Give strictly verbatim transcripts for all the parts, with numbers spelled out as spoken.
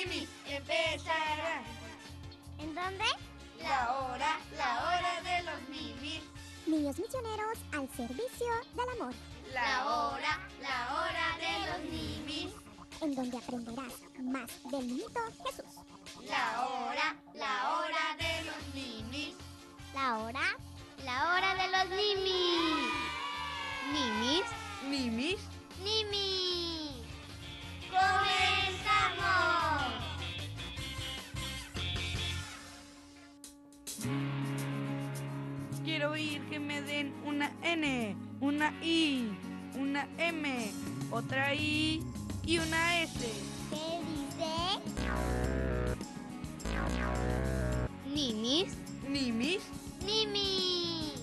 nimis empezará. ¿En dónde? La hora, la hora de los nimis. Niños misioneros al servicio del amor. La hora, la hora de los nimis. En donde aprenderás más del niñito Jesús. La hora, la hora de los nimis. La hora, la hora de los nimis. Nimis, Nimis. nimis. ¡Comenzamos! Quiero oír que me den una N, una I, una M, otra I y una S. ¿Qué dice? Nimis, Nimis. nimis.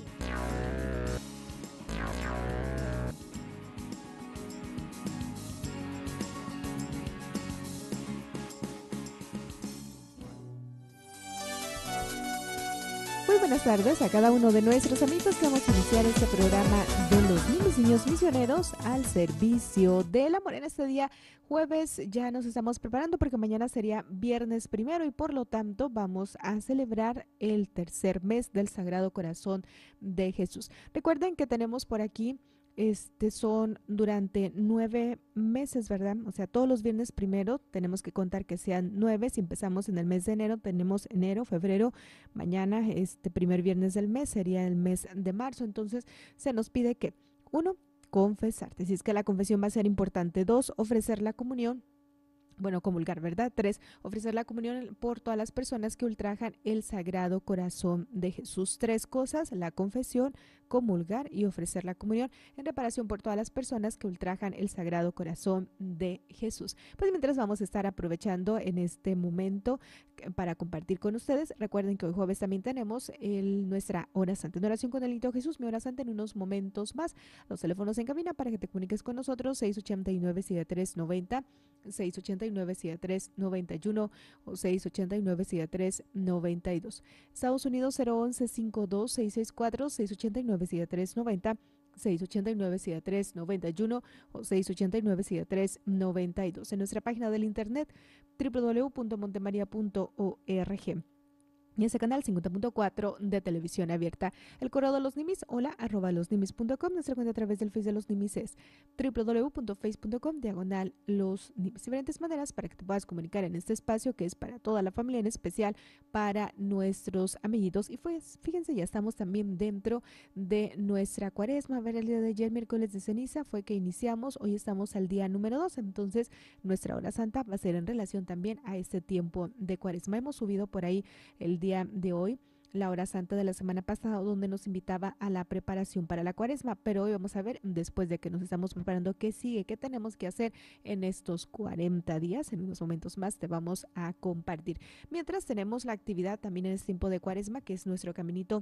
Muy buenas tardes a cada uno de nuestros amigos que vamos a iniciar este programa de los niños y niños misioneros al servicio del amor. En este día jueves ya nos estamos preparando porque mañana sería viernes primero y por lo tanto vamos a celebrar el tercer mes del Sagrado Corazón de Jesús. Recuerden que tenemos por aquí Este son durante nueve meses, ¿verdad? O sea, todos los viernes primero tenemos que contar que sean nueve. Si empezamos en el mes de enero, tenemos enero, febrero, mañana, este primer viernes del mes sería el mes de marzo. Entonces, se nos pide que, uno, confesarte, si es que la confesión va a ser importante. Dos, ofrecer la comunión. Bueno, comulgar, ¿verdad? Tres, ofrecer la comunión por todas las personas que ultrajan el Sagrado Corazón de Jesús. Tres cosas: la confesión, comulgar y ofrecer la comunión en reparación por todas las personas que ultrajan el Sagrado Corazón de Jesús. Pues mientras vamos a estar aprovechando en este momento para compartir con ustedes, recuerden que hoy jueves también tenemos el, nuestra hora santa, en oración con el niño Jesús, mi hora santa en unos momentos más. Los teléfonos en cabina para que te comuniques con nosotros: seis ocho nueve, siete tres nueve cero, seis ocho nueve, siete tres nueve uno o seis ocho nueve, siete tres nueve dos. Estados Unidos cero once, cincuenta y dos, seiscientos sesenta y cuatro, seis ocho nueve, siete tres nueve cero, seis ocho nueve, siete tres nueve uno o seis ocho nueve, siete tres nueve dos. En nuestra página del internet doble u doble u doble u punto montemaria punto org. Y ese canal cincuenta punto cuatro de televisión abierta. El correo de los nimis, hola, arroba losnimis punto com. Nuestra cuenta a través del Face de los nimis es doble u doble u doble u punto face punto com diagonal los nimis. Diferentes maneras para que te puedas comunicar en este espacio que es para toda la familia, en especial para nuestros amiguitos. Y pues, fíjense, ya estamos también dentro de nuestra cuaresma. A ver, el día de ayer, miércoles de ceniza, fue que iniciamos. Hoy estamos al día número dos. Entonces, nuestra hora santa va a ser en relación también a este tiempo de cuaresma. Hemos subido por ahí el día de hoy la hora santa de la semana pasada, donde nos invitaba a la preparación para la cuaresma, pero hoy vamos a ver, después de que nos estamos preparando, qué sigue, qué tenemos que hacer en estos cuarenta días. En unos momentos más te vamos a compartir. Mientras tenemos la actividad también en este tiempo de cuaresma, que es nuestro caminito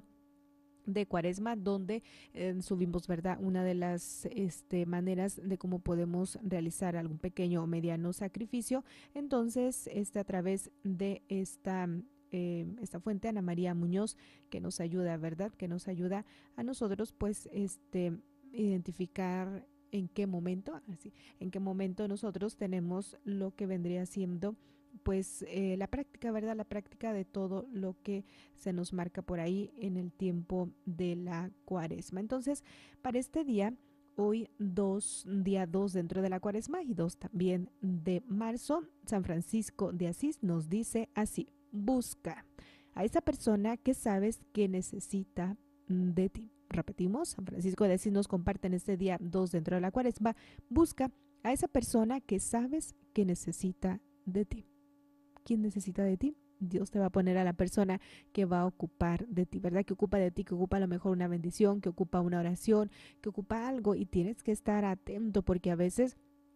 de cuaresma, donde eh, subimos, ¿verdad?, una de las este, maneras de cómo podemos realizar algún pequeño o mediano sacrificio. Entonces, este, a través de esta Eh, esta fuente, Ana María Muñoz, que nos ayuda, ¿verdad? Que nos ayuda a nosotros, pues, este, identificar en qué momento, así, en qué momento nosotros tenemos lo que vendría siendo, pues, eh, la práctica, ¿verdad? La práctica de todo lo que se nos marca por ahí en el tiempo de la cuaresma. Entonces, para este día, hoy dos, día dos dentro de la cuaresma y dos también de marzo, San Francisco de Asís nos dice así: busca a esa persona que sabes que necesita de ti. Repetimos, San Francisco de Asís nos comparte en este día dos dentro de la cuaresma: busca a esa persona que sabes que necesita de ti. ¿Quién necesita de ti? Dios te va a poner a la persona que va a ocupar de ti, ¿verdad? Que ocupa de ti, que ocupa a lo mejor una bendición, que ocupa una oración, que ocupa algo, y tienes que estar atento porque a veces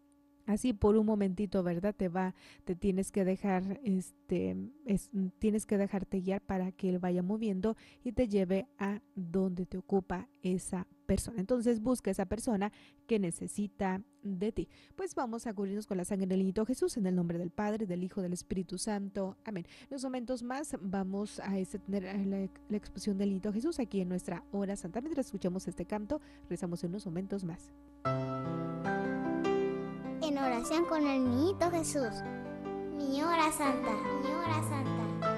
así por un momentito, ¿verdad? Te va, te tienes que dejar, este, es, tienes que dejarte guiar para que él vaya moviendo y te lleve a donde te ocupa esa persona. Entonces busca esa persona que necesita de ti. Pues vamos a cubrirnos con la sangre del niñito Jesús, en el nombre del Padre, del Hijo, del Espíritu Santo. Amén. En unos momentos más vamos a este, tener la, la exposición del niñito Jesús aquí en nuestra hora santa. Mientras escuchamos este canto, rezamos en unos momentos más. En oración con el niñito Jesús. Mi Mi hora santa, mi hora santa.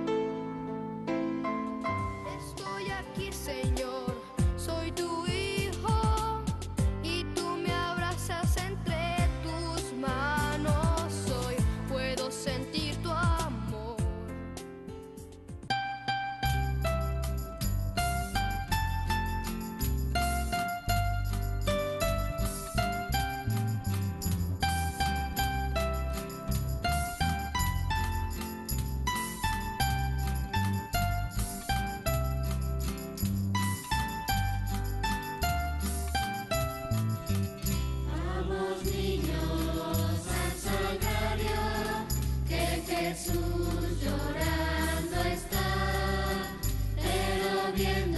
Estoy aquí, Señor, soy tu hijo, y tú me abrazas entre tus manos. Hoy puedo sentir tu amor. Vamos niños al sagrario, que Jesús llorando está, pero viendo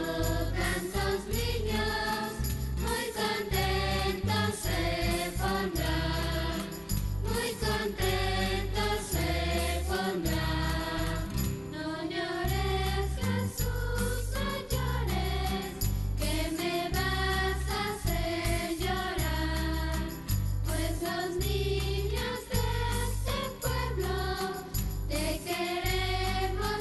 tantos niños, muy contentos se pondrán, muy contentos se pondrán. No llores, Jesús, no llores, que me vas a hacer llorar, pues los niños de este pueblo te queremos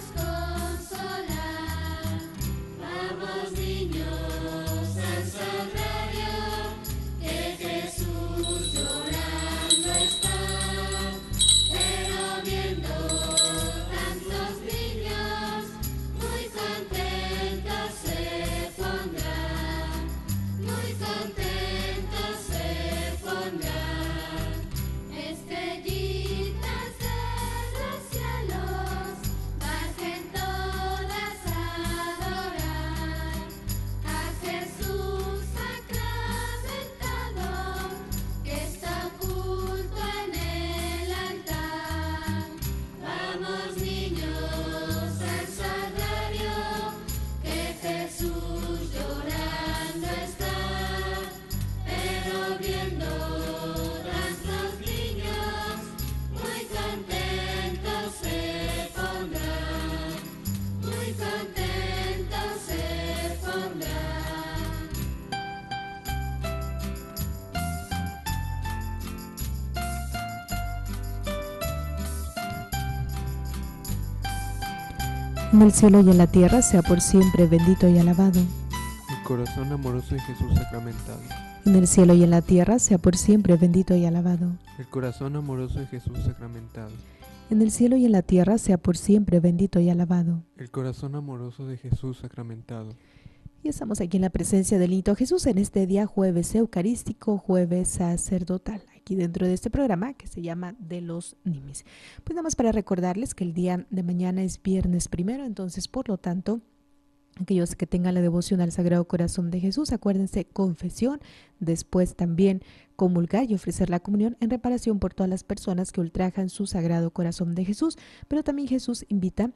consolar. Vamos niños al sagrario, que Jesús llorando está, pero viendo tantos niños, muy contentos se pondrán, muy contentos se pondrán. Estrellitas de los cielos, bajen todas a adorar a Jesús sacramentado, que está oculto en el altar. Vamos niños al sagrario, que Jesús llorando está, pero viendo tantos niños, muy contentos se pondrán, muy contentos se pondrán. En el cielo y en la tierra sea por siempre bendito y alabado. El corazón amoroso de Jesús sacramentado. En el cielo y en la tierra sea por siempre bendito y alabado. El corazón amoroso de Jesús sacramentado. En el cielo y en la tierra sea por siempre bendito y alabado. El corazón amoroso de Jesús sacramentado. Y estamos aquí en la presencia del niño Jesús en este día jueves eucarístico, jueves sacerdotal, aquí dentro de este programa que se llama De los Nimis. Pues nada más para recordarles que el día de mañana es viernes primero, entonces por lo tanto, aquellos que tengan la devoción al Sagrado Corazón de Jesús, acuérdense, confesión, después también comulgar y ofrecer la comunión en reparación por todas las personas que ultrajan su Sagrado Corazón de Jesús, pero también Jesús invita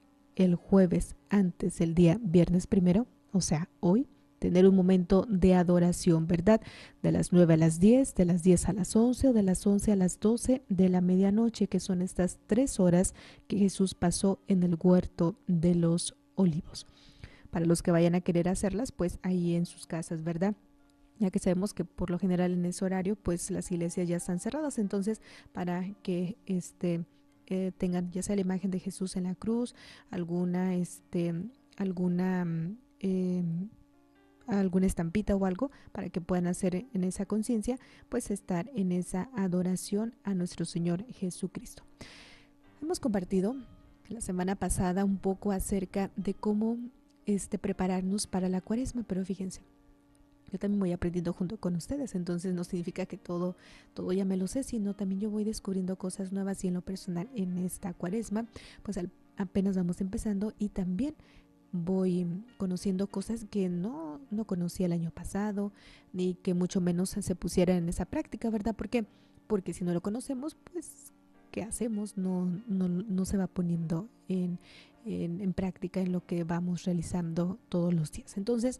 el jueves antes del día viernes primero, o sea, hoy, tener un momento de adoración, ¿verdad? De las nueve a las diez, de las diez a las once o de las once a las doce de la medianoche, que son estas tres horas que Jesús pasó en el huerto de los olivos. Para los que vayan a querer hacerlas, pues ahí en sus casas, ¿verdad? Ya que sabemos que por lo general en ese horario, pues las iglesias ya están cerradas, entonces para que este, eh, tengan ya sea la imagen de Jesús en la cruz, alguna, este, alguna... Eh, alguna estampita o algo para que puedan hacer en esa conciencia, pues estar en esa adoración a nuestro Señor Jesucristo. Hemos compartido la semana pasada un poco acerca de cómo este, prepararnos para la Cuaresma, pero fíjense, yo también voy aprendiendo junto con ustedes, entonces no significa que todo, todo ya me lo sé, sino también yo voy descubriendo cosas nuevas y en lo personal en esta Cuaresma, pues al, apenas vamos empezando y también voy conociendo cosas que no, no conocía el año pasado, ni que mucho menos se pusiera en esa práctica, ¿verdad? ¿Por qué? Porque si no lo conocemos, pues, ¿qué hacemos? No, no, no se va poniendo en, en, en práctica en lo que vamos realizando todos los días. Entonces,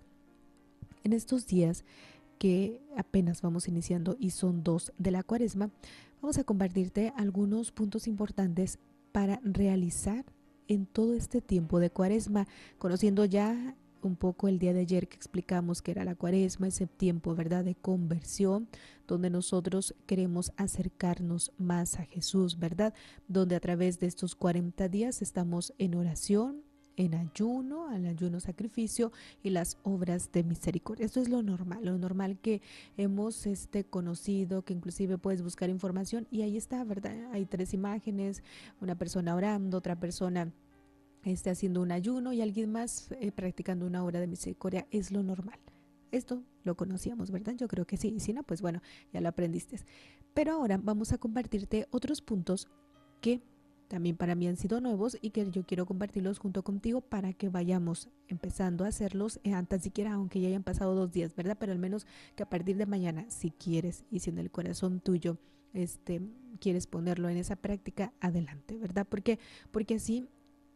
en estos días que apenas vamos iniciando y son dos de la Cuaresma, vamos a compartirte algunos puntos importantes para realizar en todo este tiempo de Cuaresma, conociendo ya un poco el día de ayer que explicamos que era la cuaresma, ese tiempo, ¿verdad?, de conversión, donde nosotros queremos acercarnos más a Jesús, ¿verdad? Donde a través de estos cuarenta días estamos en oración, en ayuno, al ayuno sacrificio y las obras de misericordia. Esto es lo normal, lo normal que hemos este, conocido, que inclusive puedes buscar información y ahí está, ¿verdad? Hay tres imágenes, una persona orando, otra persona esté haciendo un ayuno y alguien más eh, practicando una obra de misericordia. Es lo normal. Esto lo conocíamos, ¿verdad? Yo creo que sí. Y si no, pues bueno, ya lo aprendiste. Pero ahora vamos a compartirte otros puntos que también para mí han sido nuevos y que yo quiero compartirlos junto contigo para que vayamos empezando a hacerlos eh, antes siquiera, aunque ya hayan pasado dos días, ¿verdad? Pero al menos que a partir de mañana, si quieres y si en el corazón tuyo este, quieres ponerlo en esa práctica, adelante, ¿verdad? Porque, porque así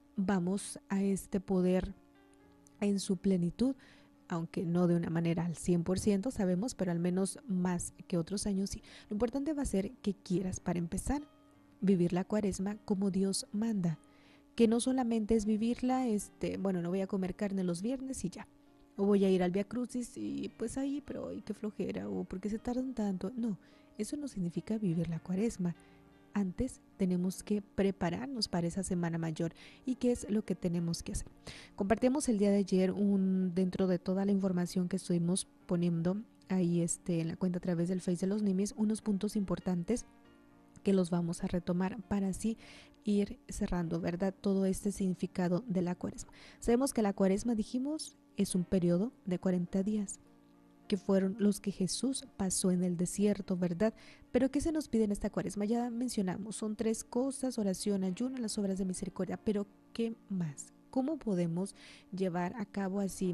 vamos a este poder en su plenitud, aunque no de una manera al cien por ciento, sabemos, pero al menos más que otros años sí. Lo importante va a ser que quieras, para empezar, vivir la cuaresma como Dios manda, que no solamente es vivirla, este, bueno, no voy a comer carne los viernes y ya, o voy a ir al Vía Crucis y pues ahí, pero ay, qué flojera, o porque se tardan tanto. No, eso no significa vivir la cuaresma. Antes tenemos que prepararnos para esa semana mayor. ¿Y qué es lo que tenemos que hacer? Compartimos el día de ayer un, dentro de toda la información que estuvimos poniendo ahí este, en la cuenta a través del Face de los Nimis, unos puntos importantes que los vamos a retomar para así ir cerrando, ¿verdad? Todo este significado de la cuaresma. Sabemos que la cuaresma, dijimos, es un periodo de cuarenta días. Que fueron los que Jesús pasó en el desierto, ¿verdad? Pero ¿qué se nos pide en esta cuaresma? Ya mencionamos, son tres cosas: oración, ayuno, las obras de misericordia. Pero ¿qué más? ¿Cómo podemos llevar a cabo así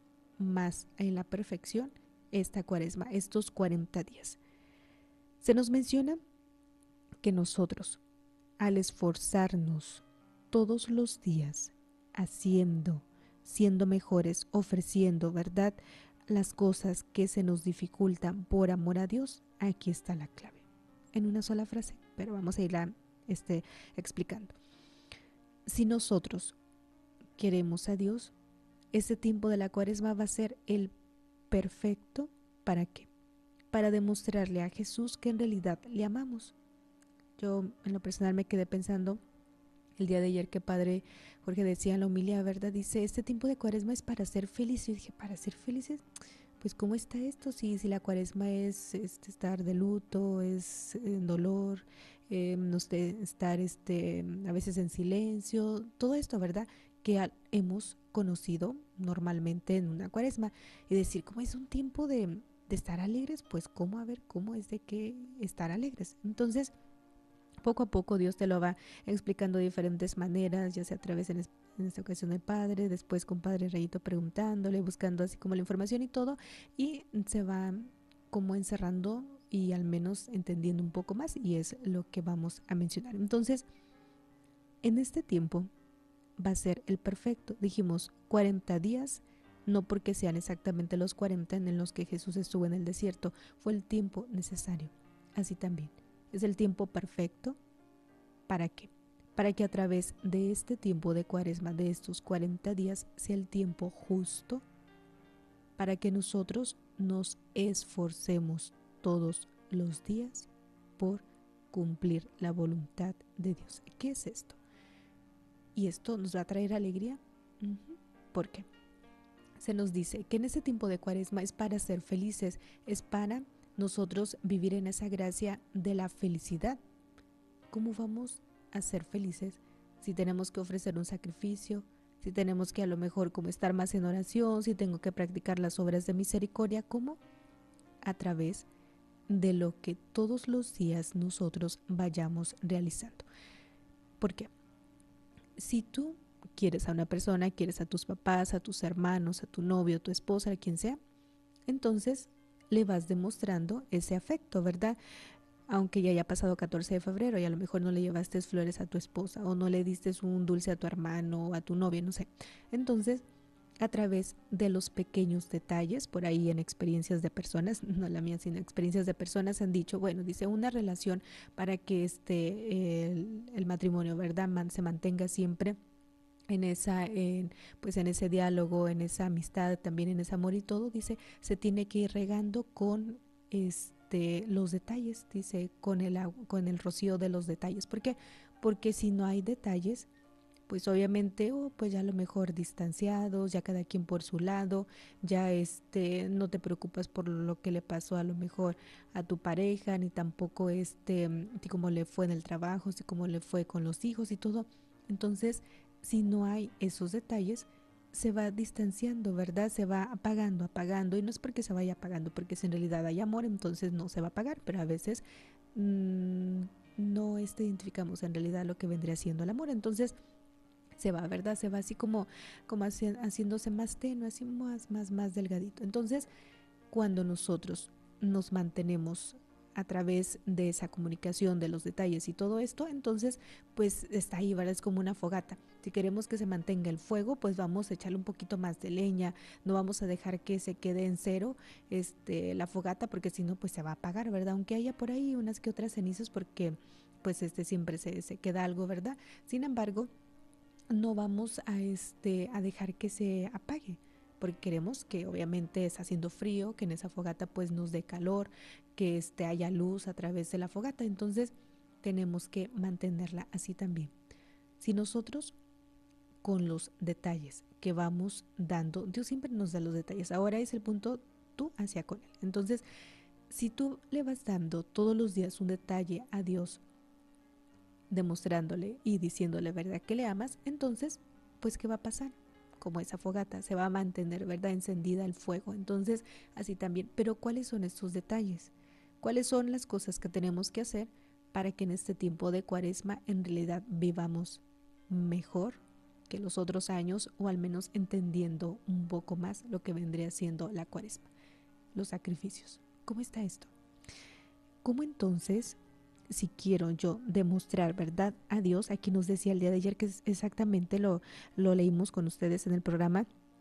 más en la perfección esta cuaresma, estos cuarenta días? Se nos menciona que nosotros, al esforzarnos todos los días, haciendo, siendo mejores, ofreciendo, ¿verdad?, las cosas que se nos dificultan por amor a Dios, aquí está la clave. En una sola frase, pero vamos a irla este, explicando. Si nosotros queremos a Dios, este tiempo de la cuaresma va a ser el perfecto. ¿Para qué? Para demostrarle a Jesús que en realidad le amamos. Yo en lo personal me quedé pensando el día de ayer que Padre Jorge decía en la homilía, ¿verdad? Dice, este tiempo de cuaresma es para ser felices. Y dije, ¿para ser felices? Pues ¿cómo está esto? Si, si la cuaresma es, es estar de luto, es en dolor, eh, no sé, estar este, a veces en silencio, todo esto, ¿verdad?, que al, hemos conocido normalmente en una cuaresma. Y decir, ¿cómo es un tiempo de, de estar alegres? Pues ¿cómo? A ver, ¿cómo es de que estar alegres? Entonces, poco a poco Dios te lo va explicando de diferentes maneras, ya sea a través en, es, en esta ocasión del Padre, después con Padre Rayito preguntándole, buscando así como la información y todo, y se va como encerrando y al menos entendiendo un poco más, y es lo que vamos a mencionar. Entonces, en este tiempo va a ser el perfecto. Dijimos cuarenta días, no porque sean exactamente los cuarenta en los que Jesús estuvo en el desierto, fue el tiempo necesario. Así también. Es el tiempo perfecto. ¿Para qué? Para que a través de este tiempo de cuaresma, de estos cuarenta días, sea el tiempo justo para que nosotros nos esforcemos todos los días por cumplir la voluntad de Dios. ¿Qué es esto? ¿Y esto nos va a traer alegría? Uh-huh. ¿Por qué? Se nos dice que en ese tiempo de cuaresma es para ser felices, es para nosotros vivir en esa gracia de la felicidad. ¿Cómo vamos a ser felices si tenemos que ofrecer un sacrificio? Si tenemos que a lo mejor como estar más en oración, si tengo que practicar las obras de misericordia, ¿cómo? A través de lo que todos los días nosotros vayamos realizando. ¿Por qué? Si tú quieres a una persona, quieres a tus papás, a tus hermanos, a tu novio, a tu esposa, a quien sea, entonces le vas demostrando ese afecto, ¿verdad? Aunque ya haya pasado catorce de febrero y a lo mejor no le llevaste flores a tu esposa o no le diste un dulce a tu hermano o a tu novia, no sé. Entonces, a través de los pequeños detalles, por ahí en experiencias de personas, no la mía, sino experiencias de personas han dicho, bueno, dice una relación para que este el, el matrimonio, ¿verdad?, Man, se mantenga siempre en esa, en, pues en ese diálogo, en esa amistad, también en ese amor y todo, dice, se tiene que ir regando con este los detalles, dice, con el agu- con el rocío de los detalles. ¿Por qué? Porque si no hay detalles, pues obviamente, oh, pues ya a lo mejor distanciados, ya cada quien por su lado, ya este, no te preocupas por lo que le pasó a lo mejor a tu pareja, ni tampoco este, mm, si cómo le fue en el trabajo, si cómo le fue con los hijos y todo. Entonces, si no hay esos detalles, se va distanciando, ¿verdad? Se va apagando, apagando, y no es porque se vaya apagando, porque si en realidad hay amor, entonces no se va a apagar, pero a veces mmm, no este, identificamos en realidad lo que vendría siendo el amor. Entonces, se va, ¿verdad? Se va así como, como haci- haciéndose más tenue, así más, más, más delgadito. Entonces, cuando nosotros nos mantenemos a través de esa comunicación, de los detalles y todo esto, entonces pues está ahí, ¿verdad? Es como una fogata. Si queremos que se mantenga el fuego, pues vamos a echarle un poquito más de leña, no vamos a dejar que se quede en cero este, la fogata, porque si no, pues se va a apagar, ¿verdad? Aunque haya por ahí unas que otras cenizas, porque pues este siempre se, se queda algo, ¿verdad? Sin embargo, no vamos a, este, a dejar que se apague, porque queremos que obviamente está haciendo frío, que en esa fogata pues nos dé calor, que este, haya luz a través de la fogata. Entonces tenemos que mantenerla así también. Si nosotros con los detalles que vamos dando, Dios siempre nos da los detalles, ahora es el punto tú hacia con él. Entonces, si tú le vas dando todos los días un detalle a Dios, demostrándole y diciéndole, ¿verdad?, que le amas, entonces, pues, ¿qué va a pasar? Como esa fogata, se va a mantener, ¿verdad?, encendida el fuego. Entonces, así también. Pero, ¿cuáles son estos detalles? ¿Cuáles son las cosas que tenemos que hacer para que en este tiempo de Cuaresma en realidad vivamos mejor que los otros años, o al menos entendiendo un poco más lo que vendría siendo la Cuaresma? Los sacrificios. ¿Cómo está esto? ¿Cómo entonces, si quiero yo demostrar, verdad, a Dios? Aquí nos decía el día de ayer, que es exactamente lo, lo leímos con ustedes en el programa,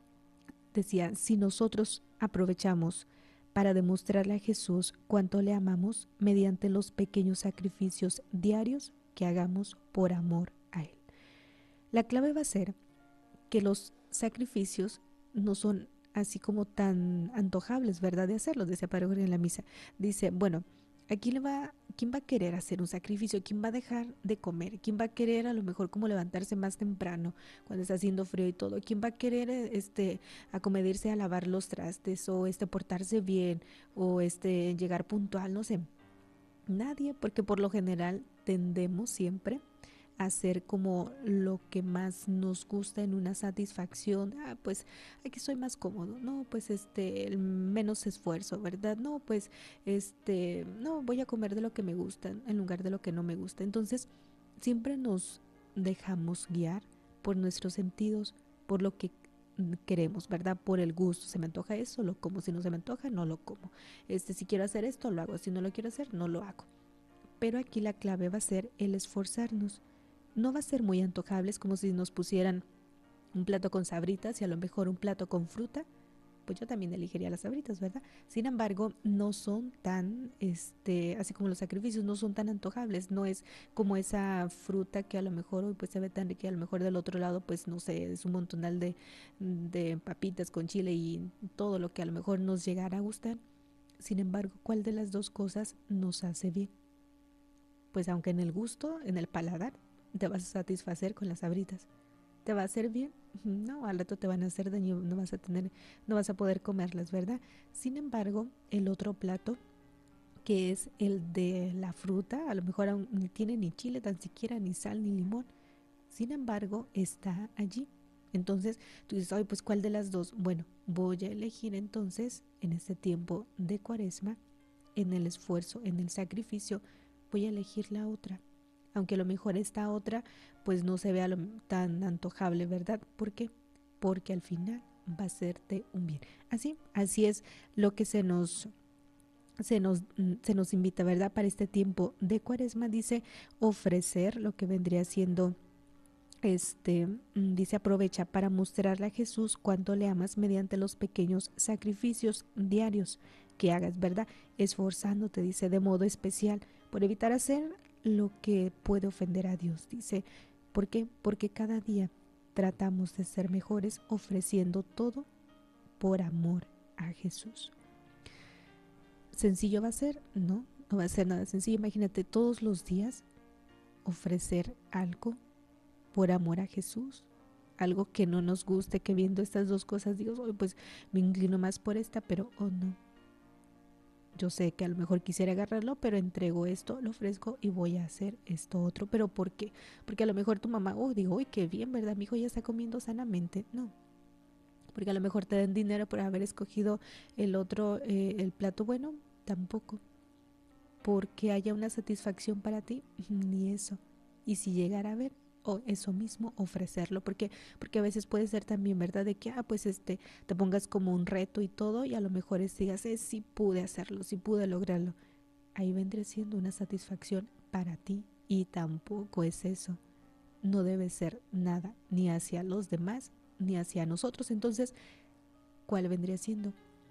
decía, si nosotros aprovechamos para demostrarle a Jesús cuánto le amamos mediante los pequeños sacrificios diarios que hagamos por amor a Él. La clave va a ser que los sacrificios no son así como tan antojables, ¿verdad?, de hacerlos. Decía Padre Jorge en la misa. Dice, bueno, ¿a quién, le va, quién va a querer hacer un sacrificio? ¿Quién va a dejar de comer? ¿Quién va a querer a lo mejor como levantarse más temprano cuando está haciendo frío y todo? ¿Quién va a querer este, acomedirse a lavar los trastes, o este, portarse bien, o este, llegar puntual? No sé, nadie, porque por lo general tendemos siempre hacer como lo que más nos gusta en una satisfacción. Ah, pues aquí soy más cómodo, no, pues este, el menos esfuerzo, ¿verdad? No, pues este, no, voy a comer de lo que me gusta en lugar de lo que no me gusta. Entonces, siempre nos dejamos guiar por nuestros sentidos, por lo que queremos, ¿verdad? Por el gusto. Se me antoja eso, lo como. Si no se me antoja, no lo como. Este, si quiero hacer esto, lo hago. Si no lo quiero hacer, no lo hago. Pero aquí la clave va a ser el esforzarnos. No va a ser muy antojable, es como si nos pusieran un plato con sabritas y a lo mejor un plato con fruta. Pues yo también elegiría las sabritas, ¿verdad? Sin embargo, no son tan, este, así como los sacrificios, no son tan antojables. No es como esa fruta que a lo mejor hoy pues se ve tan rica, y a lo mejor del otro lado pues no sé, es un montonal de, de papitas con chile y todo lo que a lo mejor nos llegara a gustar. Sin embargo, ¿cuál de las dos cosas nos hace bien? Pues aunque en el gusto, en el paladar, te vas a satisfacer con las sabritas. ¿Te va a hacer bien? No, al rato te van a hacer daño, no vas a tener, no vas a poder comerlas, ¿verdad? Sin embargo, el otro plato, que es el de la fruta, a lo mejor aún ni tiene ni chile, tan siquiera ni sal ni limón. Sin embargo, está allí. Entonces, tú dices, ay, pues ¿cuál de las dos? Bueno, voy a elegir entonces, en este tiempo de Cuaresma, en el esfuerzo, en el sacrificio, voy a elegir la otra. Aunque a lo mejor esta otra pues no se vea lo, tan antojable, ¿verdad? ¿Por qué? Porque al final va a hacerte un bien. Así, así es lo que se nos, se nos, se nos invita, ¿verdad? Para este tiempo de Cuaresma, dice, ofrecer lo que vendría siendo, este, dice, aprovecha para mostrarle a Jesús cuánto le amas mediante los pequeños sacrificios diarios que hagas, ¿verdad? Esforzándote, dice, de modo especial por evitar hacer lo que puede ofender a Dios. Dice, ¿por qué? Porque cada día tratamos de ser mejores ofreciendo todo por amor a Jesús. ¿Sencillo va a ser? No, no va a ser nada sencillo. Imagínate todos los días ofrecer algo por amor a Jesús, algo que no nos guste, que viendo estas dos cosas digo, oh, pues me inclino más por esta, pero oh no. Yo sé que a lo mejor quisiera agarrarlo, pero entrego esto, lo ofrezco y voy a hacer esto otro. ¿Pero por qué? Porque a lo mejor tu mamá, oh, digo, uy, qué bien, ¿verdad? Mi hijo ya está comiendo sanamente. No. Porque a lo mejor te dan dinero por haber escogido el otro, eh, el plato bueno. Tampoco. Porque haya una satisfacción para ti, ni eso. Y si llegara a ver, o eso mismo, ofrecerlo, porque porque a veces puede ser también, ¿verdad? De que, ah, pues este, te pongas como un reto y todo, y a lo mejor es, digas, eh, sí pude hacerlo, sí pude lograrlo. Ahí vendría siendo una satisfacción para ti, y tampoco es eso. No debe ser nada, ni hacia los demás, ni hacia nosotros. Entonces, ¿cuál vendría siendo?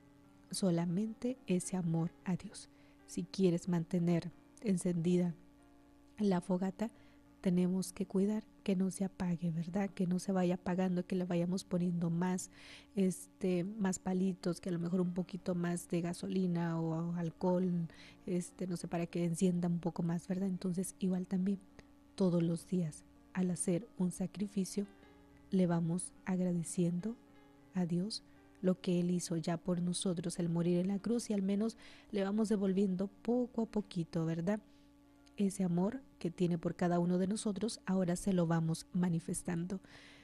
Solamente ese amor a Dios. Si quieres mantener encendida la fogata, tenemos que cuidar que no se apague, ¿verdad? Que no se vaya apagando, que le vayamos poniendo más, este, más palitos, que a lo mejor un poquito más de gasolina o alcohol, este, no sé, para que encienda un poco más, ¿verdad? Entonces, igual también, todos los días, al hacer un sacrificio, le vamos agradeciendo a Dios lo que Él hizo ya por nosotros, el morir en la cruz, y al menos le vamos devolviendo poco a poquito, ¿verdad? Ese amor que tiene por cada uno de nosotros, ahora se lo vamos manifestando.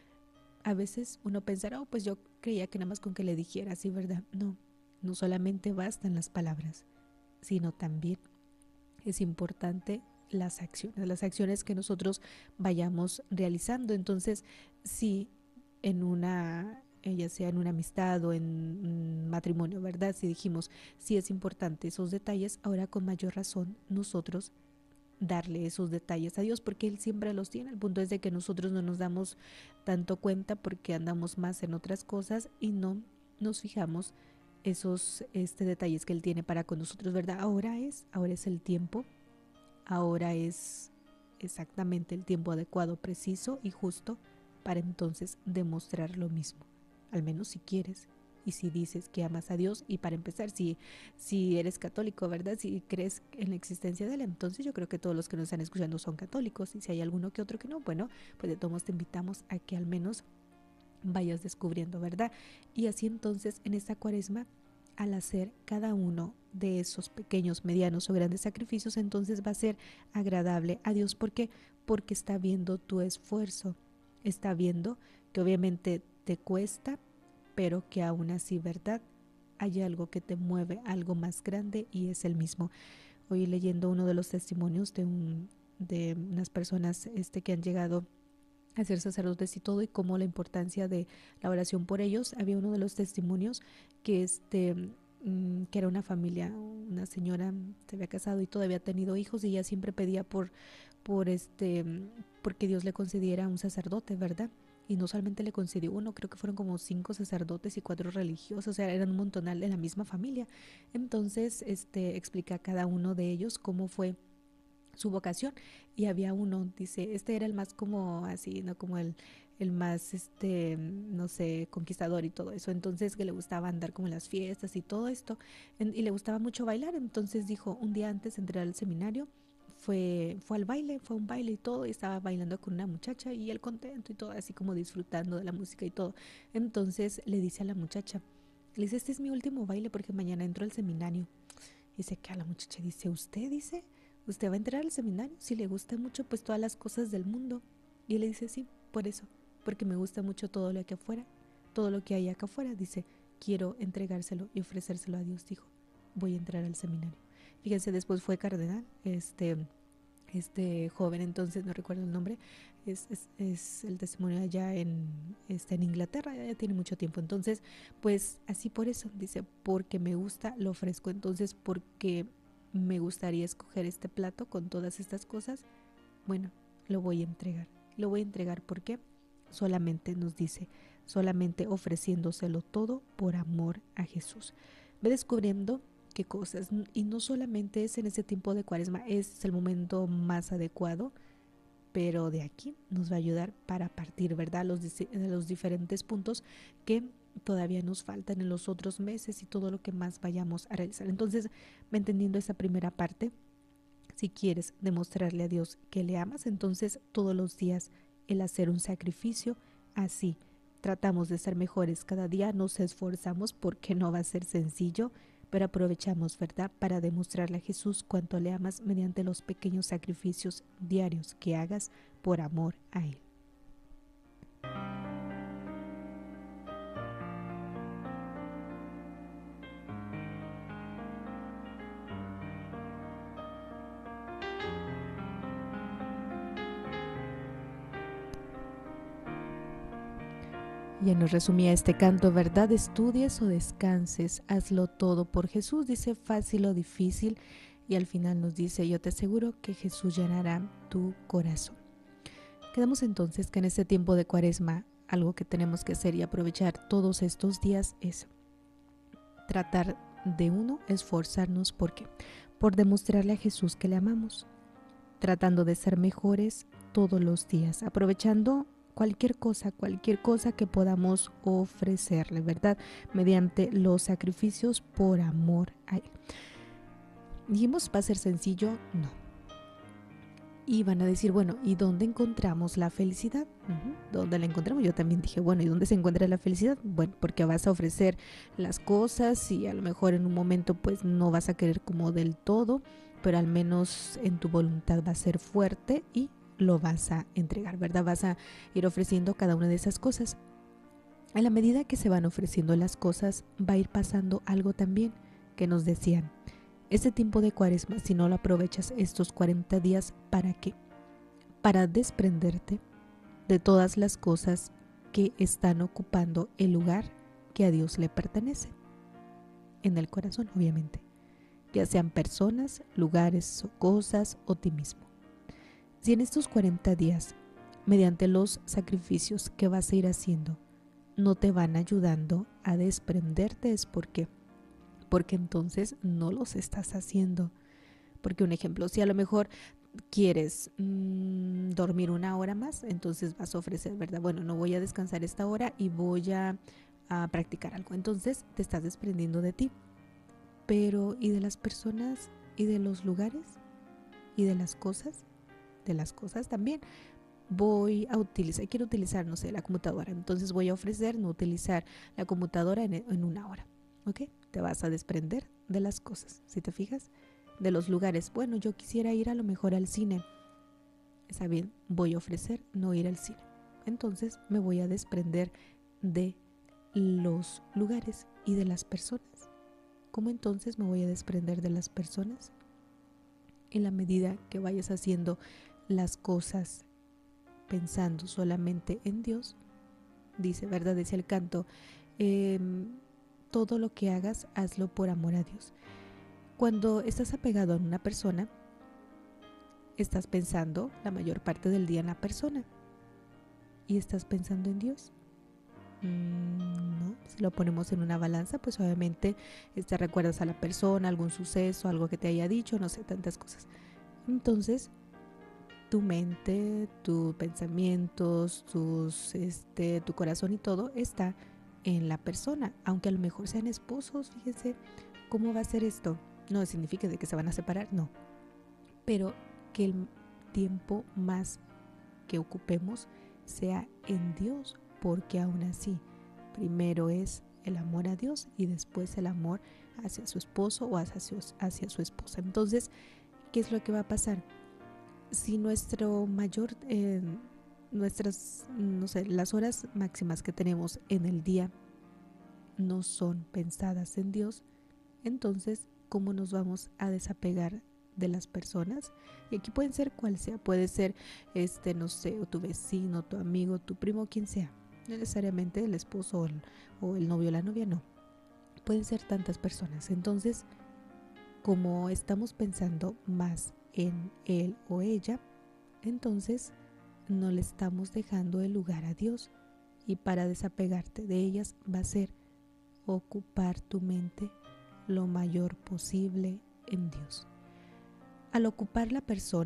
A veces uno pensará, oh, pues yo creía que nada más con que le dijera así, ¿verdad? No, no solamente bastan las palabras, sino también es importante las acciones, las acciones que nosotros vayamos realizando. Entonces, si en una, ya sea en una amistad o en un matrimonio, ¿verdad? Si dijimos, sí es importante esos detalles, ahora con mayor razón nosotros darle esos detalles a Dios, porque Él siempre los tiene. El punto es de que nosotros no nos damos tanto cuenta porque andamos más en otras cosas y no nos fijamos esos este, detalles que Él tiene para con nosotros, ¿verdad? Ahora es, ahora es el tiempo, ahora es exactamente el tiempo adecuado, preciso y justo para entonces demostrar lo mismo, al menos si quieres. Y si dices que amas a Dios, y para empezar, si, si eres católico, ¿verdad? Si crees en la existencia de Él, entonces yo creo que todos los que nos están escuchando son católicos. Y si hay alguno que otro que no, bueno, pues de todos modos te invitamos a que al menos vayas descubriendo, ¿verdad? Y así entonces en esta cuaresma, al hacer cada uno de esos pequeños, medianos o grandes sacrificios, entonces va a ser agradable a Dios. ¿Por qué? Porque está viendo tu esfuerzo, está viendo que obviamente te cuesta, pero que aún así, ¿verdad? Hay algo que te mueve, algo más grande, y es el mismo. Hoy leyendo uno de los testimonios de, un, de unas personas este, que han llegado a ser sacerdotes y todo, y cómo la importancia de la oración por ellos. Había uno de los testimonios que, este, mm, que era una familia, una señora se había casado y todavía había tenido hijos, y ella siempre pedía por, por este, porque Dios le concediera un sacerdote, ¿verdad? Y no solamente le concedió uno, creo que fueron como cinco sacerdotes y cuatro religiosos, o sea, eran un montonal de la misma familia. Entonces, este, explica a cada uno de ellos cómo fue su vocación. Y había uno, dice, este era el más como así, ¿no? Como el, el más, este, no sé, conquistador y todo eso. Entonces, que le gustaba andar como en las fiestas y todo esto. En, y le gustaba mucho bailar. Entonces dijo, un día antes de entrar al seminario, Fue, fue al baile, fue a un baile y todo, y estaba bailando con una muchacha y él contento y todo, así como disfrutando de la música y todo. Entonces le dice a la muchacha, le dice, este es mi último baile porque mañana entro al seminario. Y dice que a la muchacha dice, ¿usted dice? ¿Usted va a entrar al seminario? Si le gusta mucho pues todas las cosas del mundo. Y él le dice, sí, por eso, porque me gusta mucho todo lo que afuera, todo lo que hay acá afuera. Dice, quiero entregárselo y ofrecérselo a Dios, dijo, voy a entrar al seminario. Fíjense, después fue cardenal, este, este joven, entonces no recuerdo el nombre, es, es, es el testimonio allá en, está en Inglaterra, ya tiene mucho tiempo. Entonces, pues así por eso, dice, porque me gusta, lo ofrezco. Entonces, porque me gustaría escoger este plato con todas estas cosas, bueno, lo voy a entregar. Lo voy a entregar porque solamente nos dice, solamente ofreciéndoselo todo por amor a Jesús. Ve descubriendo qué cosas, y no solamente es en ese tiempo de cuaresma, es el momento más adecuado pero de aquí nos va a ayudar para partir, ¿verdad? Los, los diferentes puntos que todavía nos faltan en los otros meses y todo lo que más vayamos a realizar. Entonces, entendiendo esa primera parte, si quieres demostrarle a Dios que le amas, entonces todos los días el hacer un sacrificio, así tratamos de ser mejores cada día, nos esforzamos porque no va a ser sencillo, pero aprovechamos, ¿verdad?, para demostrarle a Jesús cuánto le amas mediante los pequeños sacrificios diarios que hagas por amor a Él. Ya nos resumía este canto, ¿verdad? Estudies o descanses, hazlo todo por Jesús. Dice fácil o difícil, y al final nos dice, yo te aseguro que Jesús llenará tu corazón. Quedamos entonces que en este tiempo de Cuaresma, algo que tenemos que hacer y aprovechar todos estos días es tratar de uno, esforzarnos. ¿Por qué? Por demostrarle a Jesús que le amamos, tratando de ser mejores todos los días, aprovechando cualquier cosa, cualquier cosa que podamos ofrecerle, ¿verdad? Mediante los sacrificios por amor a Él. Dijimos, ¿va a ser sencillo? No. Y van a decir, bueno, ¿y dónde encontramos la felicidad? Uh-huh. ¿Dónde la encontramos? Yo también dije, bueno, ¿y dónde se encuentra la felicidad? Bueno, porque vas a ofrecer las cosas y a lo mejor en un momento pues no vas a querer como del todo, pero al menos en tu voluntad va a ser fuerte y lo vas a entregar, ¿verdad? Vas a ir ofreciendo cada una de esas cosas. A la medida que se van ofreciendo las cosas, va a ir pasando algo también que nos decían. Este tiempo de Cuaresma, si no lo aprovechas estos cuarenta días, ¿para qué? Para desprenderte de todas las cosas que están ocupando el lugar que a Dios le pertenece. En el corazón, obviamente. Ya sean personas, lugares o cosas o ti mismo. Si en estos cuarenta días, mediante los sacrificios que vas a ir haciendo, no te van ayudando a desprenderte, es porque, porque entonces no los estás haciendo. Porque un ejemplo, si a lo mejor quieres mmm, dormir una hora más, entonces vas a ofrecer, ¿verdad? Bueno, no voy a descansar esta hora y voy a, a practicar algo. Entonces te estás desprendiendo de ti. Pero, ¿y de las personas? ¿Y de los lugares? ¿Y de las cosas? De las cosas también. Voy a utilizar, quiero utilizar, no sé, la computadora. Entonces voy a ofrecer no utilizar la computadora en, en una hora. ¿Ok? Te vas a desprender de las cosas, si te fijas. De los lugares. Bueno, yo quisiera ir a lo mejor al cine. Está bien, voy a ofrecer no ir al cine. Entonces me voy a desprender de los lugares y de las personas. ¿Cómo entonces me voy a desprender de las personas? En la medida que vayas haciendo las cosas pensando solamente en Dios, dice, ¿verdad? Dice el canto, eh, todo lo que hagas, hazlo por amor a Dios. Cuando estás apegado a una persona, estás pensando la mayor parte del día en la persona y estás pensando en Dios. No, si lo ponemos en una balanza, pues obviamente te recuerdas a la persona, algún suceso, algo que te haya dicho, no sé, tantas cosas. Entonces, tu mente, tus pensamientos, tus, este, tu corazón y todo está en la persona, aunque a lo mejor sean esposos. Fíjense cómo va a ser esto. No significa de que se van a separar, no. Pero que el tiempo más que ocupemos sea en Dios. Porque aún así, primero es el amor a Dios y después el amor hacia su esposo o hacia su, hacia su esposa. Entonces, ¿qué es lo que va a pasar? Si nuestro mayor, eh, nuestras, no sé, las horas máximas que tenemos en el día no son pensadas en Dios, entonces, ¿cómo nos vamos a desapegar de las personas? Y aquí pueden ser cual sea, puede ser, este, no sé, o tu vecino, tu amigo, tu primo, quien sea. No necesariamente el esposo o el, o el novio o la novia, no. Pueden ser tantas personas. Entonces, como estamos pensando más en él o ella, entonces no le estamos dejando el lugar a Dios. Y para desapegarte de ellas va a ser ocupar tu mente lo mayor posible en Dios. Al ocupar la persona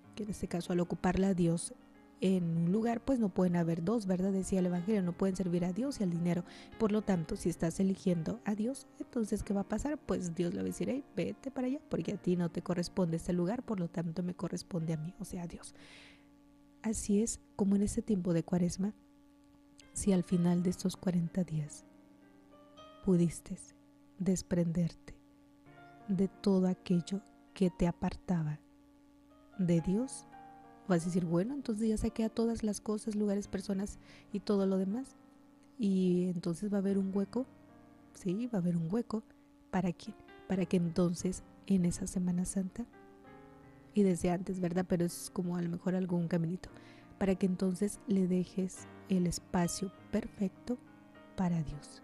que en este caso al ocuparla a Dios en un lugar, pues no pueden haber dos, ¿verdad? Decía el Evangelio, no pueden servir a Dios y al dinero. Por lo tanto, si estás eligiendo a Dios, entonces ¿qué va a pasar? Pues Dios le va a decir, hey, vete para allá, porque a ti no te corresponde este lugar, por lo tanto me corresponde a mí, o sea, a Dios. Así es como en este tiempo de Cuaresma, si al final de estos cuarenta días pudiste desprenderte de todo aquello que te apartaba de Dios, vas a decir, bueno, entonces ya saqué a todas las cosas, lugares, personas y todo lo demás. Y entonces va a haber un hueco, sí, va a haber un hueco. ¿Para quién? Para que entonces en esa Semana Santa, y desde antes, ¿verdad? Pero es como a lo mejor algún caminito, para que entonces le dejes el espacio perfecto para Dios.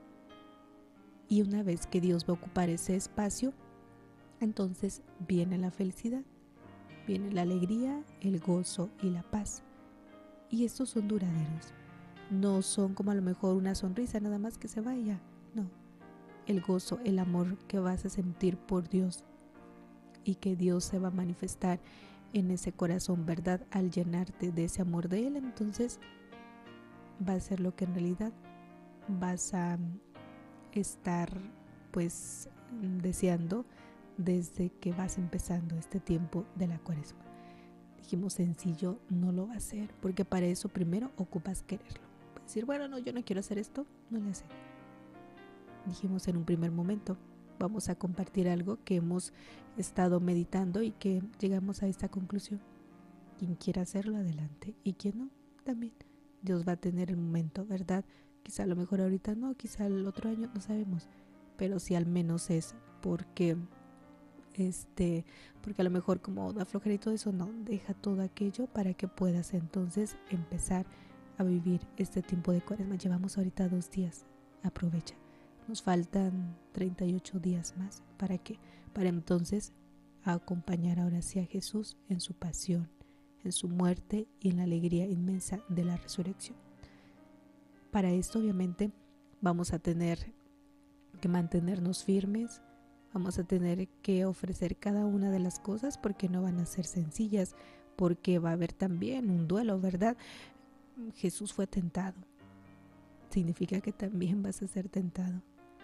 Y una vez que Dios va a ocupar ese espacio, entonces viene la felicidad. Viene la alegría, el gozo y la paz. Y estos son duraderos. No son como a lo mejor una sonrisa nada más que se vaya. No. El gozo, el amor que vas a sentir por Dios y que Dios se va a manifestar en ese corazón, ¿verdad? Al llenarte de ese amor de Él, entonces va a ser lo que en realidad vas a estar pues deseando desde que vas empezando este tiempo de la Cuaresma. Dijimos, sencillo no lo va a ser, porque para eso primero ocupas quererlo. Puedes decir, bueno, no, yo no quiero hacer esto, no le hace. Dijimos en un primer momento, vamos a compartir algo que hemos estado meditando y que llegamos a esta conclusión. Quien quiera hacerlo, adelante, y quien no, también. Dios va a tener el momento, ¿verdad? Quizá a lo mejor ahorita no, quizá el otro año, no sabemos, pero si al menos es porque este, porque a lo mejor como da flojera y todo eso, no, deja todo aquello para que puedas entonces empezar a vivir este tiempo de Cuaresma. Llevamos ahorita dos días, aprovecha. Nos faltan treinta y ocho días más. ¿Para qué? Para entonces acompañar ahora sí a Jesús en su pasión, en su muerte y en la alegría inmensa de la resurrección. Para esto obviamente vamos a tener que mantenernos firmes, vamos a tener que ofrecer cada una de las cosas porque no van a ser sencillas, porque va a haber también un duelo, ¿verdad? Jesús fue tentado. Significa que también vas a ser tentado.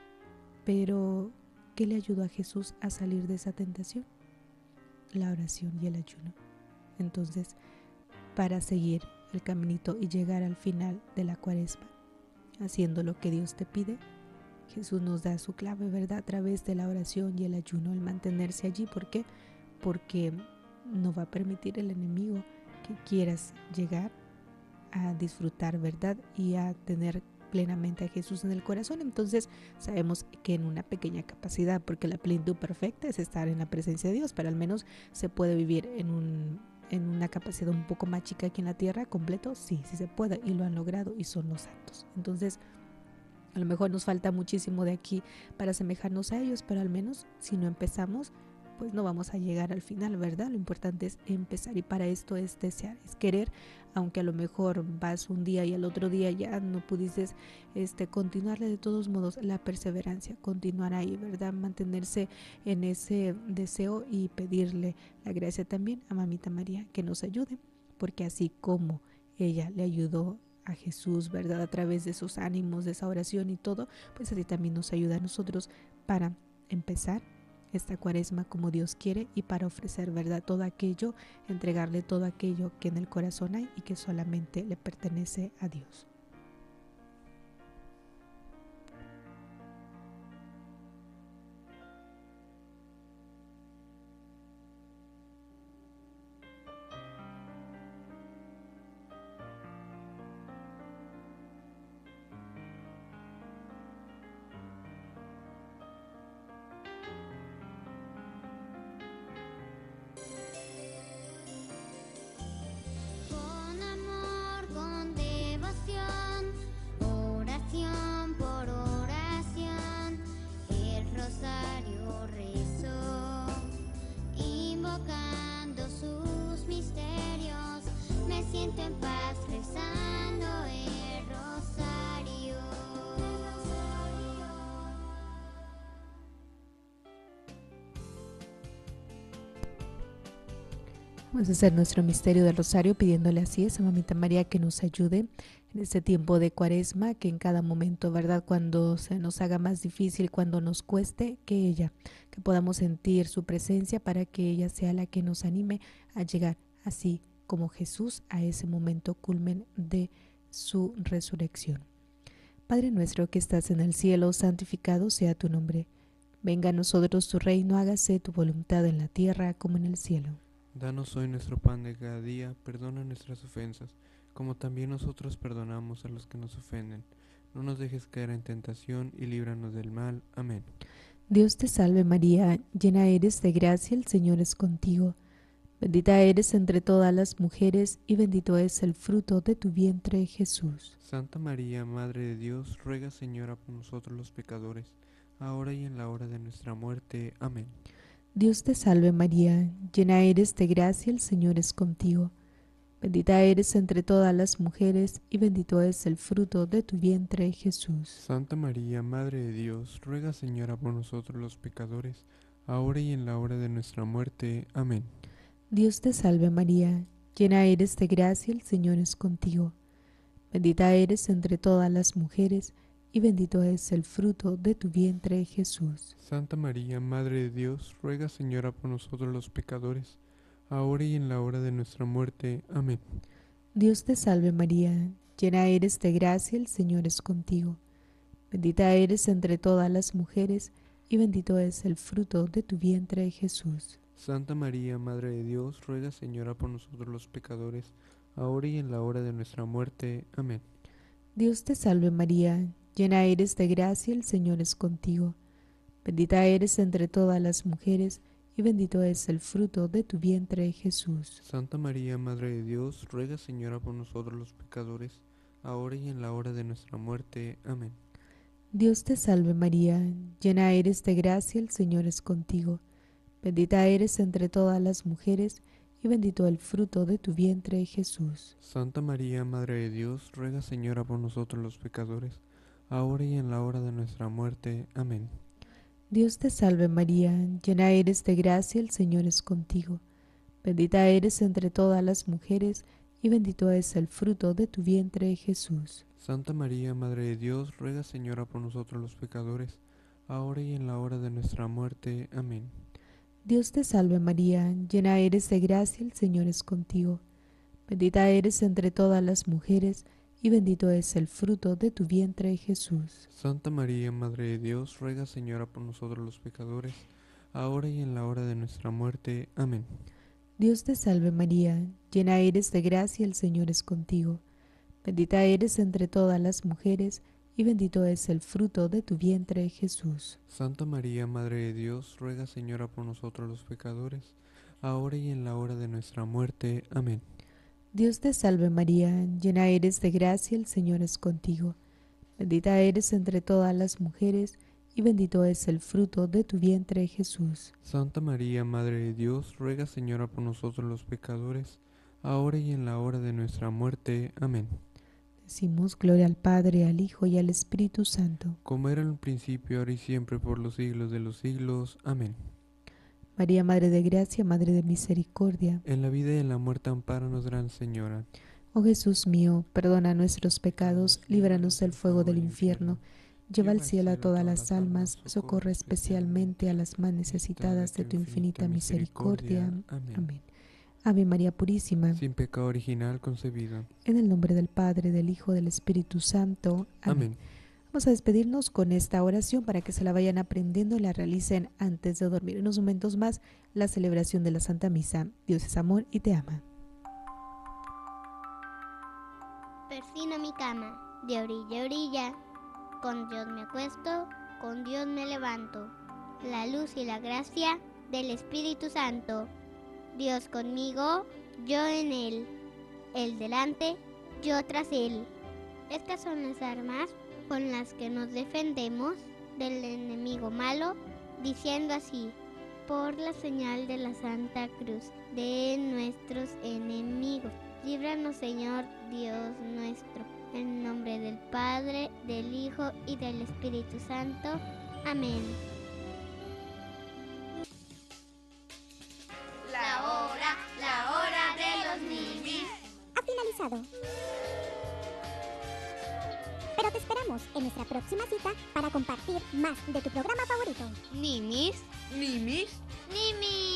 Pero, ¿qué le ayudó a Jesús a salir de esa tentación? La oración y el ayuno. Entonces, para seguir el caminito y llegar al final de la Cuaresma, haciendo lo que Dios te pide, Jesús nos da su clave, ¿verdad? A través de la oración y el ayuno, el mantenerse allí. ¿Por qué? Porque no va a permitir el enemigo que quieras llegar a disfrutar, ¿verdad? Y a tener plenamente a Jesús en el corazón. Entonces sabemos que en una pequeña capacidad, porque la plenitud perfecta es estar en la presencia de Dios, pero al menos se puede vivir en un en una capacidad un poco más chica aquí en la tierra, completo, sí, sí se puede, y lo han logrado y son los santos. Entonces a lo mejor nos falta muchísimo de aquí para asemejarnos a ellos, pero al menos si no empezamos, pues no vamos a llegar al final, ¿verdad? Lo importante es empezar, y para esto es desear, es querer, aunque a lo mejor vas un día y al otro día ya no pudiste este, continuarle. De todos modos, la perseverancia, continuar ahí, ¿verdad? Mantenerse en ese deseo y pedirle la gracia también a Mamita María que nos ayude, porque así como ella le ayudó a Jesús, ¿verdad? A través de sus ánimos, de esa oración y todo, pues así también nos ayuda a nosotros para empezar esta Cuaresma como Dios quiere y para ofrecer, ¿verdad? Todo aquello, entregarle todo aquello que en el corazón hay y que solamente le pertenece a Dios. Con amor, con devoción. Vamos a hacer nuestro misterio del rosario pidiéndole así a esa mamita María que nos ayude en este tiempo de Cuaresma, que en cada momento, ¿verdad? Cuando se nos haga más difícil, cuando nos cueste, que ella, que podamos sentir su presencia para que ella sea la que nos anime a llegar así como Jesús a ese momento culmen de su resurrección. Padre nuestro que estás en el cielo, santificado sea tu nombre. Venga a nosotros tu reino, hágase tu voluntad en la tierra como en el cielo. Danos hoy nuestro pan de cada día, perdona nuestras ofensas, como también nosotros perdonamos a los que nos ofenden. No nos dejes caer en tentación y líbranos del mal. Amén. Dios te salve María, llena eres de gracia, el Señor es contigo. Bendita eres entre todas las mujeres y bendito es el fruto de tu vientre, Jesús. Santa María, Madre de Dios, ruega Señora por nosotros los pecadores, ahora y en la hora de nuestra muerte. Amén. Dios te salve María, llena eres de gracia, el Señor es contigo. Bendita eres entre todas las mujeres y bendito es el fruto de tu vientre, Jesús. Santa María, Madre de Dios, ruega Señora por nosotros los pecadores, ahora y en la hora de nuestra muerte. Amén. Dios te salve María, llena eres de gracia, el Señor es contigo. Bendita eres entre todas las mujeres y bendito es el fruto de tu vientre, Jesús. Santa María, Madre de Dios, ruega Señora por nosotros los pecadores, ahora y en la hora de nuestra muerte. Amén. Dios te salve María, llena eres de gracia, el Señor es contigo. Bendita eres entre todas las mujeres y bendito es el fruto de tu vientre, Jesús. Santa María, Madre de Dios, ruega Señora por nosotros los pecadores, ahora y en la hora de nuestra muerte. Amén. Dios te salve María, llena eres de gracia, el Señor es contigo. Bendita eres entre todas las mujeres y bendito es el fruto de tu vientre, Jesús. Santa María, Madre de Dios, ruega Señora por nosotros los pecadores, ahora y en la hora de nuestra muerte. Amén. Dios te salve María, llena eres de gracia, el Señor es contigo. Bendita eres entre todas las mujeres y bendito el fruto de tu vientre, Jesús. Santa María, Madre de Dios, ruega Señora por nosotros los pecadores, ahora y en la hora de nuestra muerte. Amén. Dios te salve María, llena eres de gracia, el Señor es contigo. Bendita eres entre todas las mujeres y bendito es el fruto de tu vientre, Jesús. Santa María, Madre de Dios, ruega Señora por nosotros los pecadores, ahora y en la hora de nuestra muerte. Amén. Dios te salve María, llena eres de gracia, el Señor es contigo. Bendita eres entre todas las mujeres y bendito es el fruto de tu vientre, Jesús. Santa María, Madre de Dios, ruega Señora por nosotros los pecadores, ahora y en la hora de nuestra muerte. Amén. Dios te salve María, llena eres de gracia, el Señor es contigo. Bendita eres entre todas las mujeres y bendito es el fruto de tu vientre, Jesús. Santa María, Madre de Dios, ruega Señora por nosotros los pecadores, ahora y en la hora de nuestra muerte. Amén. Dios te salve María, llena eres de gracia, el Señor es contigo. Bendita eres entre todas las mujeres y bendito es el fruto de tu vientre, Jesús. Santa María, Madre de Dios, ruega Señora por nosotros los pecadores, ahora y en la hora de nuestra muerte. Amén. Decimos gloria al Padre, al Hijo y al Espíritu Santo. Como era en el principio, ahora y siempre, por los siglos de los siglos. Amén. María, Madre de Gracia, Madre de Misericordia. En la vida y en la muerte, ampáranos, Gran Señora. Oh Jesús mío, perdona nuestros pecados, líbranos del fuego del infierno, lleva al cielo a todas las almas, socorre especialmente a las más necesitadas de tu infinita misericordia. Amén. Ave María Purísima, sin pecado original concebida. En el nombre del Padre, del Hijo, del Espíritu Santo. Amén. Amén. Vamos a despedirnos con esta oración para que se la vayan aprendiendo y la realicen antes de dormir. En unos momentos más, la celebración de la Santa Misa. Dios es amor y te ama. Persino mi cama, de orilla a orilla. Con Dios me acuesto, con Dios me levanto. La luz y la gracia del Espíritu Santo. Dios conmigo, yo en Él. Él delante, yo tras Él. Estas son las armas con las que nos defendemos del enemigo malo, diciendo así: por la señal de la Santa Cruz de nuestros enemigos, líbranos, Señor Dios nuestro, en nombre del Padre, del Hijo y del Espíritu Santo. Amén. La hora, la hora. pasado. Pero te esperamos en nuestra próxima cita para compartir más de tu programa favorito. Nimis, Nimis. Nimis.